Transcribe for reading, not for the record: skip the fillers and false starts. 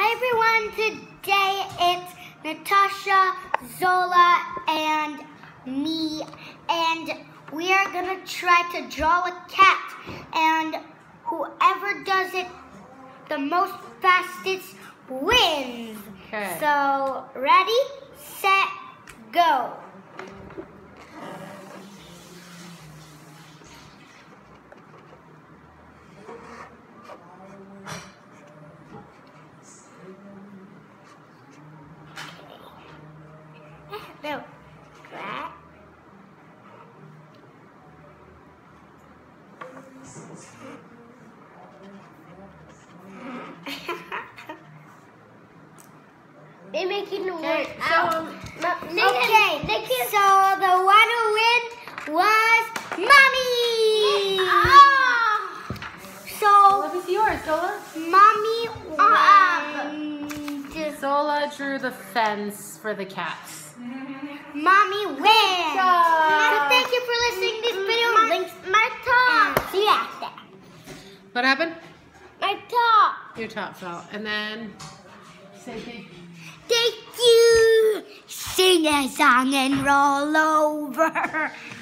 Hi everyone, today it's Natasha, Zola, and me, and we are gonna try to draw a cat, and whoever does it the most fastest wins. Okay. So, ready, set, go. No. Right. They're making the word out. Okay, so the one who win was Mommy. So What was yours, Zola? Mommy Zola drew the fence for the cats. Mommy wins. So thank you for listening to this video. Links my top. See you after. What happened? My top. Your top fell. And then, say thank you. Thank you. Sing a song and roll over.